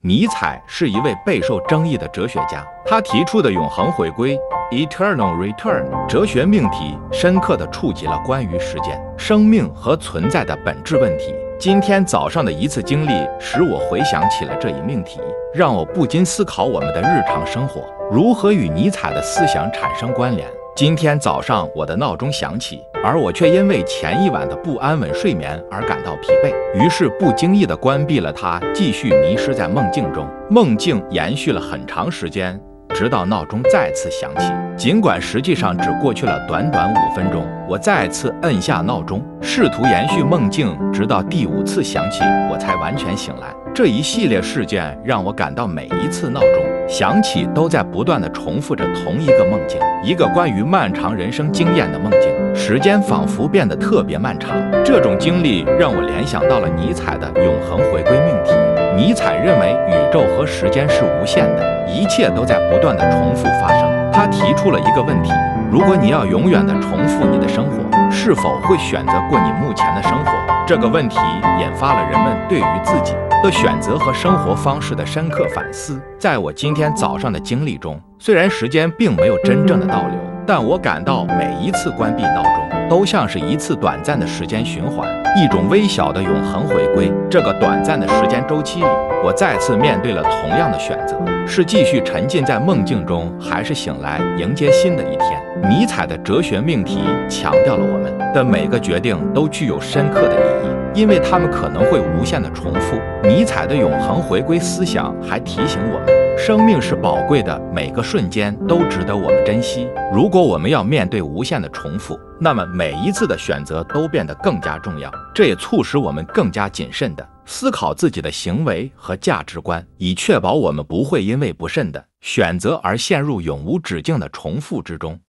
尼采是一位备受争议的哲学家，他提出的永恒回归 （eternal return） 哲学命题，深刻地触及了关于时间、生命和存在的本质问题。今天早上的一次经历使我回想起了这一命题，让我不禁思考我们的日常生活如何与尼采的思想产生关联。今天早上我的闹钟响起，而我却因为前一晚的不安稳睡眠而感到疲惫，于是不经意地关闭了它，继续迷失在梦境中。梦境延续了很长时间，直到闹钟再次响起。尽管实际上只过去了短短5分钟，我再次摁下闹钟，试图延续梦境，直到第5次响起，我才完全醒来。这一系列事件让我感到每一次闹钟响起都在不断地重复着同一个梦境，一个关于漫长人生经验的梦境。时间仿佛变得特别漫长。这种经历让我联想到了尼采的永恒回归命题。尼采认为宇宙和时间是无限的，一切都在不断地重复发生。他提出了一个问题：如果你要永远地重复你的生活，是否会选择过你目前的生活？这个问题引发了人们对于自己的选择和生活方式的深刻反思。在我今天早上的经历中，虽然时间并没有真正的倒流，但我感到每一次关闭闹钟都像是一次短暂的时间循环，一种微小的永恒回归。这个短暂的时间周期里，我再次面对了同样的选择：是继续沉浸在梦境中，还是醒来迎接新的一天？尼采的哲学命题强调了我们的每个决定都具有深刻的意义，因为它们可能会无限的重复。尼采的永恒回归思想还提醒我们，生命是宝贵的，每个瞬间都值得我们珍惜。如果我们要面对无限的重复，那么每一次的选择都变得更加重要。这也促使我们更加谨慎地思考自己的行为和价值观，以确保我们不会因为不慎的选择而陷入永无止境的重复之中。